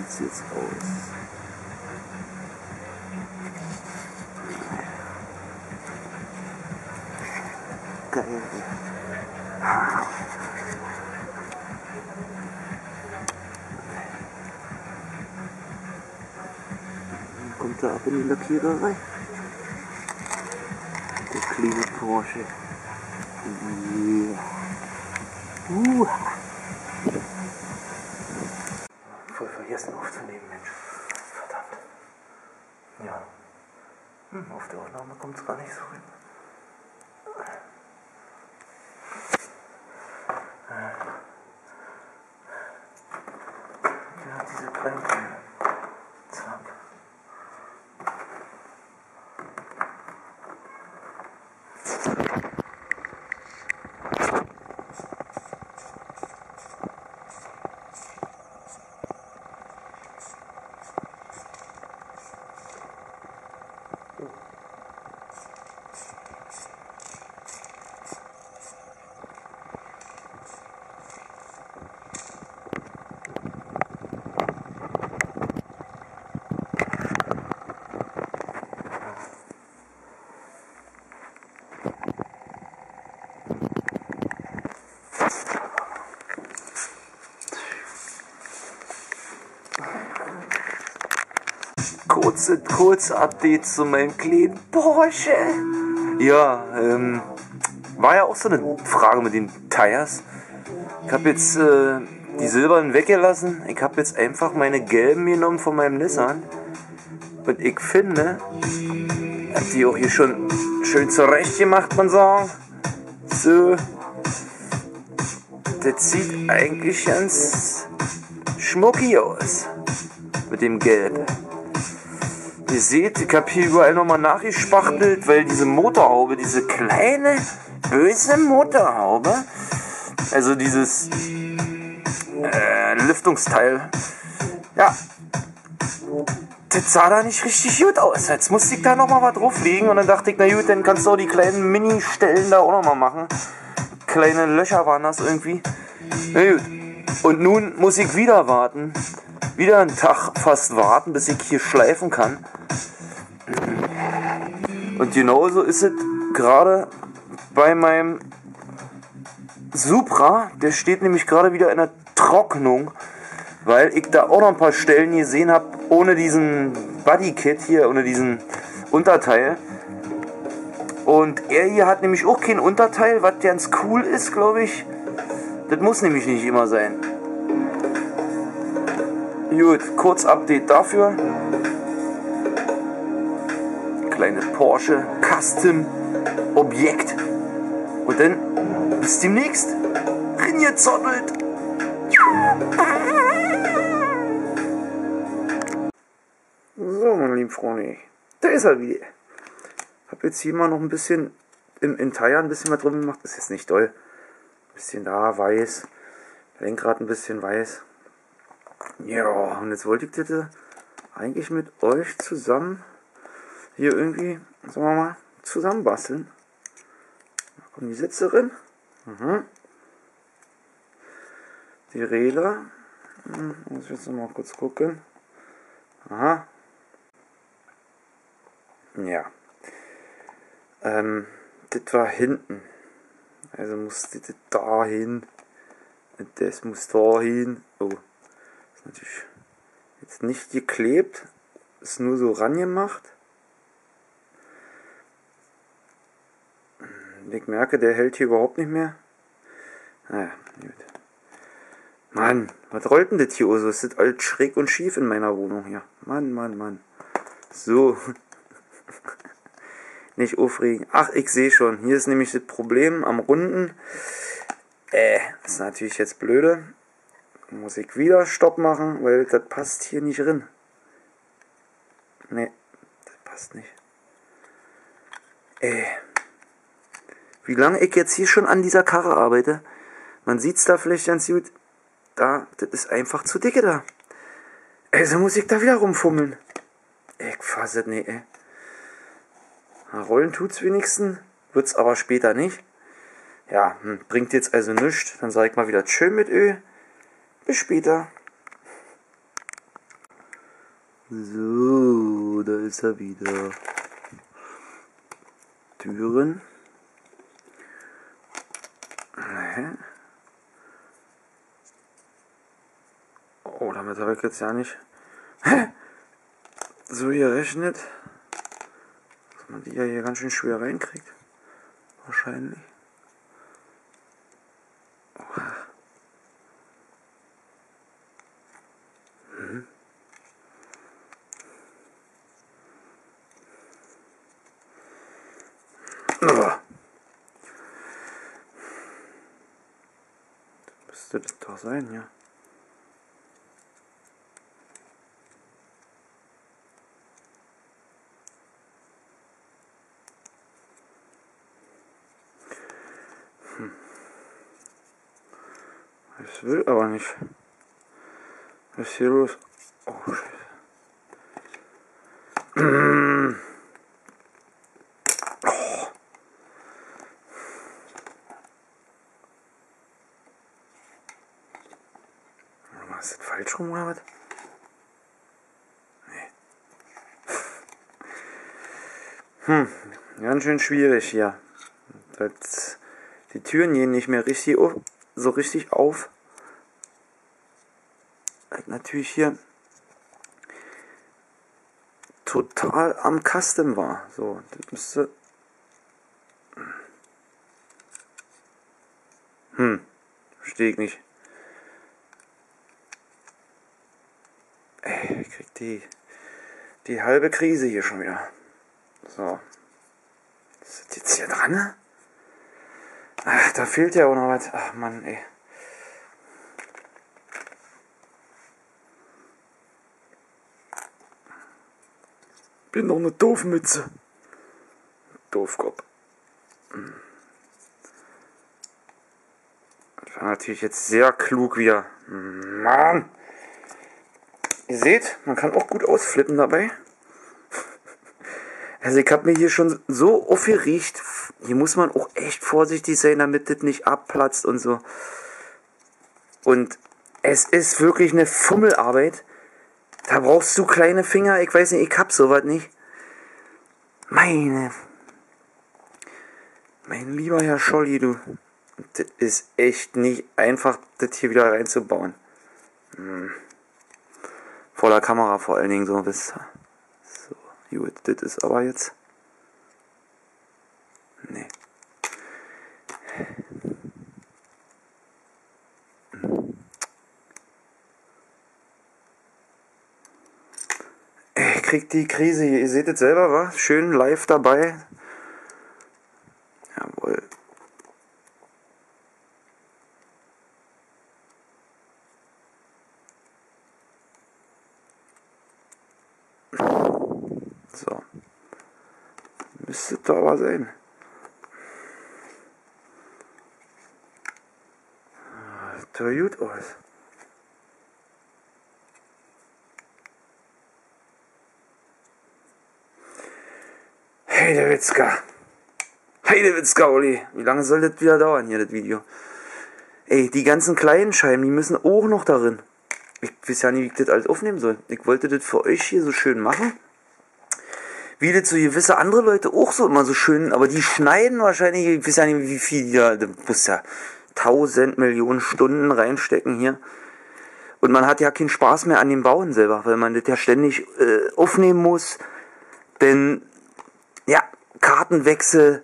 sieht's jetzt aus? Geil. Dann kommt er ab in die Lackiererei. Der kleine Porsche. Yeah. Voll vergessen aufzunehmen, Mensch. Verdammt. Ja. Auf der Aufnahme kommt es gar nicht so hin. Ja, diese kleinen Teile. Zack. Kurze Update zu meinem kleinen Porsche. Ja, war ja auch so eine Frage mit den Tires. Ich habe jetzt die silbernen weggelassen. Ich habe jetzt einfach meine gelben genommen von meinem Nissan. Und ich finde, ich habe die auch hier schon schön zurecht gemacht, man sagen. So. Das sieht eigentlich ganz schmucki aus. Mit dem Gelb. Ihr seht, ich habe hier überall nochmal nachgespachtelt, weil diese Motorhaube, diese kleine, böse Motorhaube, also dieses Lüftungsteil, ja, das sah da nicht richtig gut aus. Jetzt musste ich da nochmal was drauflegen und dann dachte ich, na gut, dann kannst du auch die kleinen Mini-Stellen da auch nochmal machen. Kleine Löcher waren das irgendwie. Na gut. Und nun muss ich wieder warten. Wieder einen Tag fast warten, bis ich hier schleifen kann. Und genauso ist es gerade bei meinem Supra. Der steht nämlich gerade wieder in der Trocknung, weil ich da auch noch ein paar Stellen gesehen habe, ohne diesen Bodykit hier, ohne diesen Unterteil. Und er hier hat nämlich auch kein Unterteil, was ganz cool ist, glaube ich. Das muss nämlich nicht immer sein. Gut, kurz Update dafür. Kleine Porsche Custom Objekt. Und dann bis demnächst. Ringezottelt. So, meine lieben Freunde. Da ist er wieder. Hab jetzt hier mal noch ein bisschen im Tire ein bisschen was drin gemacht. Ist jetzt nicht doll. Ein bisschen da weiß. Lenkrad ein bisschen weiß. Ja, und jetzt wollte ich das eigentlich mit euch zusammen hier irgendwie, sagen wir mal, zusammenbasteln. Da kommt die Sitze drin. Die Räder. Muss ich jetzt noch mal kurz gucken. Aha. Ja. Das war hinten. Also musste das dahin. Und das muss dahin. Oh. Ist natürlich jetzt nicht geklebt. Ist nur so rangemacht. Ich merke, der hält hier überhaupt nicht mehr. Naja, gut. Mann, was rollt denn das hier so? Es ist alles schräg und schief in meiner Wohnung hier. Mann. So. Nicht aufregen. Ach, ich sehe schon. Hier ist nämlich das Problem am Runden. Das ist natürlich jetzt blöde. Muss ich wieder Stopp machen, weil das passt hier nicht drin. Ne, das passt nicht. Wie lange ich jetzt hier schon an dieser Karre arbeite. Man sieht es da vielleicht ganz gut. Da, das ist einfach zu dicke da. Also muss ich da wieder rumfummeln. Ich fasse es nicht, ey. Na, rollen tut's wenigstens. Wird's aber später nicht. Ja, bringt jetzt also nichts. Dann sage ich mal wieder tschö mit Ö. Bis später. So, da ist er wieder. Türen. Oh, damit habe ich jetzt ja nicht so gerechnet, dass man die ja hier ganz schön schwer reinkriegt. Wahrscheinlich. Oh. Oh. Müsste das doch sein, ja. Ich will aber nicht. Was ist hier los? Oh, Scheiße. Oh. Ist das falsch rum oder was? Nee. Ganz schön schwierig hier. Die Türen gehen nicht mehr richtig auf, so richtig auf. Natürlich hier total am Custom war. So, das müsste. Verstehe ich nicht. Ey, ich krieg die halbe Krise hier schon wieder. So. Ist das jetzt hier dran? Ach, da fehlt ja auch noch was. Ach Mann, ey. Bin doch eine Doofmütze. Doofkopf. Das war natürlich jetzt sehr klug wieder. Mann! Ihr seht, man kann auch gut ausflippen dabei. Also ich habe mir hier schon so aufgeregt. Hier muss man auch echt vorsichtig sein, damit das nicht abplatzt und so. Und es ist wirklich eine Fummelarbeit. Da brauchst du kleine Finger. Ich weiß nicht, ich hab sowas nicht. Mein lieber Herr Scholli, du. Das ist echt nicht einfach, das hier wieder reinzubauen. Vor der Kamera vor allen Dingen so, wisst ihr. So, gut, das ist aber jetzt. Nee. Ich krieg die Krise hier. Ihr seht es selber, wa? Schön live dabei. Jawohl. So. Müsste da aber sein. Sieht doch gut aus. Heidewitzka. Heidewitzka, Olli. Wie lange soll das wieder dauern hier, das Video? Ey, die ganzen kleinen Scheiben, die müssen auch noch darin. Ich weiß ja nicht, wie ich das alles aufnehmen soll. Ich wollte das für euch hier so schön machen. Wie das so gewisse andere Leute auch so immer so schön, aber die schneiden wahrscheinlich, ich weiß ja nicht, wie viel da muss ja 1000 Millionen Stunden reinstecken hier. Und man hat ja keinen Spaß mehr an dem Bauen selber, weil man das ja ständig aufnehmen muss. Denn, ja, Kartenwechsel,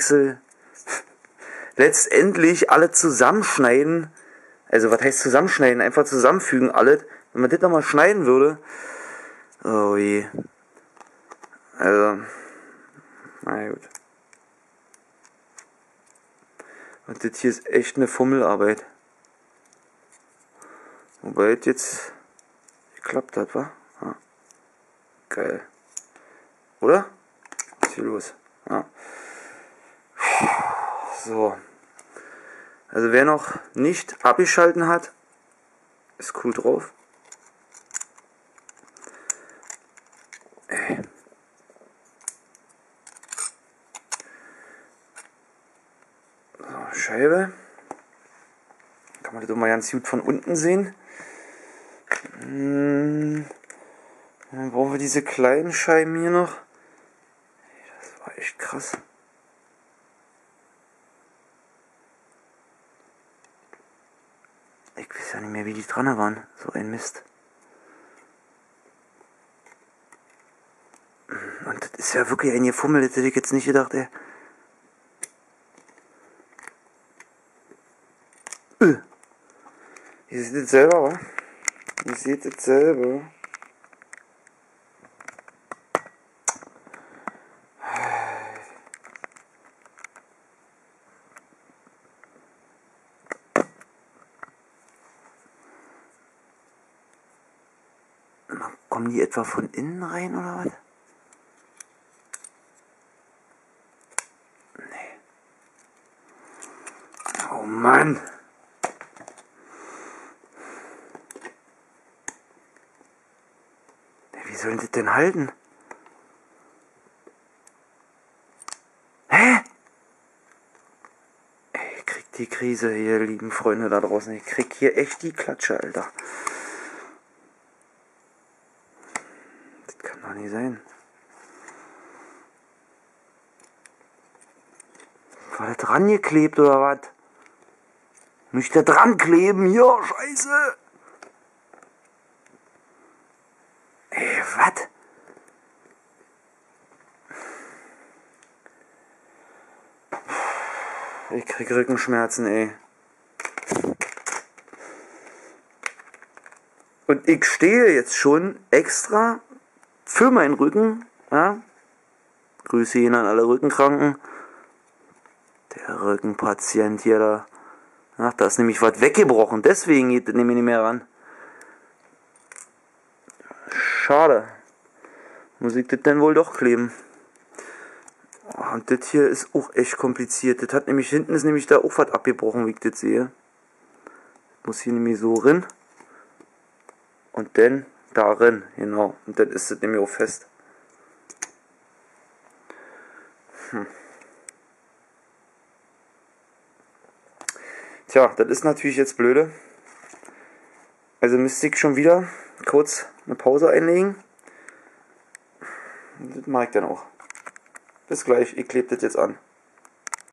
letztendlich alle zusammenschneiden. Also, was heißt zusammenschneiden? Einfach zusammenfügen alles. Wenn man das nochmal schneiden würde. Oh je. Also, na gut. Und das hier ist echt eine Fummelarbeit. Wobei es jetzt geklappt hat, wa? Ja. Geil. Oder? Was ist hier los? Ja. So. Also wer noch nicht abgeschalten hat, ist cool drauf. So, Scheibe. Kann man das doch mal ganz gut von unten sehen. Dann brauchen wir diese kleinen Scheiben hier noch. Das war echt krass. Ich weiß ja nicht mehr, wie die dran waren. So ein Mist. Und das ist ja wirklich ein Gefummel, das hätte ich jetzt nicht gedacht, ey. Ihr seht es selber, wa? Ihr seht es selber. Kommen die etwa von innen rein oder was? Nee. Oh Mann! Wie soll das denn halten? Hä? Ich krieg die Krise hier, lieben Freunde da draußen. Ich krieg hier echt die Klatsche, Alter. Das kann doch nicht sein. War das dran geklebt oder was? Muss ich da dran kleben? Ja, scheiße! Ey, was? Ich krieg Rückenschmerzen, ey. Und ich stehe jetzt schon extra für meinen Rücken. Ja? Grüße ihn an alle Rückenkranken. Der Rückenpatient hier da. Ach, da ist nämlich was weggebrochen. Deswegen geht das nämlich nicht mehr ran. Schade. Muss ich das denn wohl doch kleben? Oh, und das hier ist auch echt kompliziert. Das hat nämlich hinten ist nämlich da auch was abgebrochen, wie ich das sehe. Muss hier nämlich so rein. Und dann darin, genau. Und dann ist das nämlich auch fest. Tja, das ist natürlich jetzt blöde. Also müsste ich schon wieder kurz eine Pause einlegen. Das mache ich dann auch. Bis gleich, ich klebe das jetzt an.